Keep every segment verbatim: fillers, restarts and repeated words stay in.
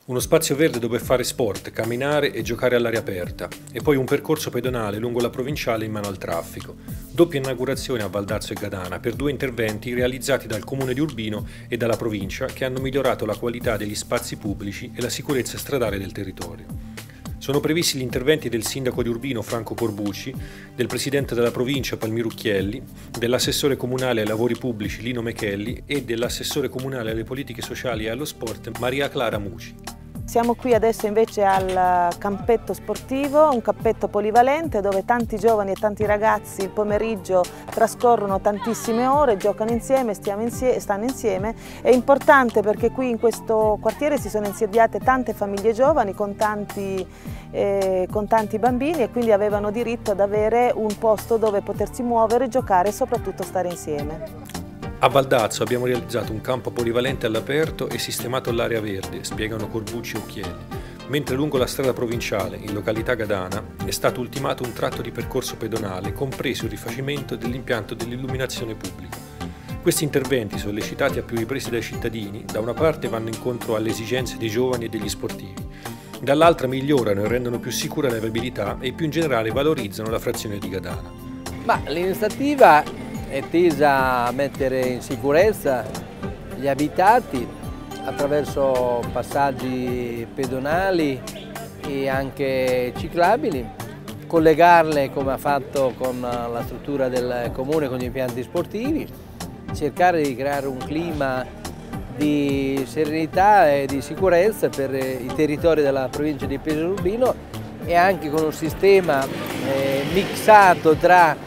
Uno spazio verde dove fare sport, camminare e giocare all'aria aperta, e poi un percorso pedonale lungo la provinciale in mano al traffico. Doppia inaugurazione a Valdazzo e Gadana per due interventi realizzati dal Comune di Urbino e dalla provincia che hanno migliorato la qualità degli spazi pubblici e la sicurezza stradale del territorio. Sono previsti gli interventi del sindaco di Urbino Franco Corbucci, del presidente della provincia Palmiro Chielli, dell'assessore comunale ai lavori pubblici Lino Mechelli e dell'assessore comunale alle politiche sociali e allo sport Maria Clara Muci. Siamo qui adesso invece al campetto sportivo, un campetto polivalente dove tanti giovani e tanti ragazzi il pomeriggio trascorrono tantissime ore, giocano insieme, stiamo insieme, stanno insieme. È importante perché qui in questo quartiere si sono insediate tante famiglie giovani con tanti, eh, con tanti bambini e quindi avevano diritto ad avere un posto dove potersi muovere, giocare e soprattutto stare insieme. A Valdazzo abbiamo realizzato un campo polivalente all'aperto e sistemato l'area verde, spiegano Corbucci e Occhielli, mentre lungo la strada provinciale, in località Gadana, è stato ultimato un tratto di percorso pedonale, compreso il rifacimento dell'impianto dell'illuminazione pubblica. Questi interventi, sollecitati a più riprese dai cittadini, da una parte vanno incontro alle esigenze dei giovani e degli sportivi, dall'altra migliorano e rendono più sicura la viabilità e più in generale valorizzano la frazione di Gadana. Ma l'iniziativa è tesa a mettere in sicurezza gli abitati attraverso passaggi pedonali e anche ciclabili, collegarle come ha fatto con la struttura del comune con gli impianti sportivi, cercare di creare un clima di serenità e di sicurezza per i territori della provincia di Pesaro Urbino e anche con un sistema eh, mixato tra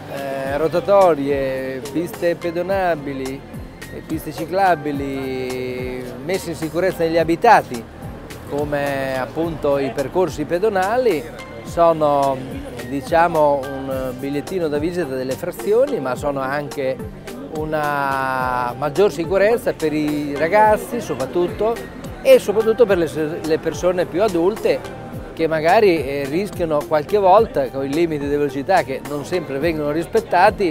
rotatorie, piste pedonabili, piste ciclabili messe in sicurezza negli abitati, come appunto i percorsi pedonali, sono diciamo un bigliettino da visita delle frazioni, ma sono anche una maggior sicurezza per i ragazzi soprattutto e soprattutto per le, le persone più adulte che magari eh, rischiano qualche volta, con i limiti di velocità che non sempre vengono rispettati,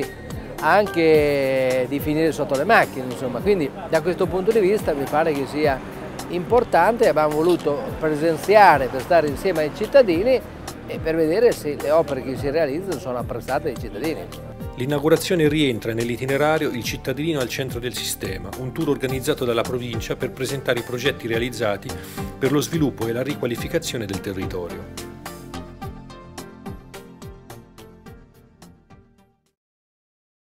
anche di finire sotto le macchine, insomma. Quindi da questo punto di vista mi pare che sia importante, abbiamo voluto presenziare per stare insieme ai cittadini e per vedere se le opere che si realizzano sono apprezzate dai cittadini. L'inaugurazione rientra nell'itinerario Il cittadino al centro del sistema, un tour organizzato dalla provincia per presentare i progetti realizzati per lo sviluppo e la riqualificazione del territorio.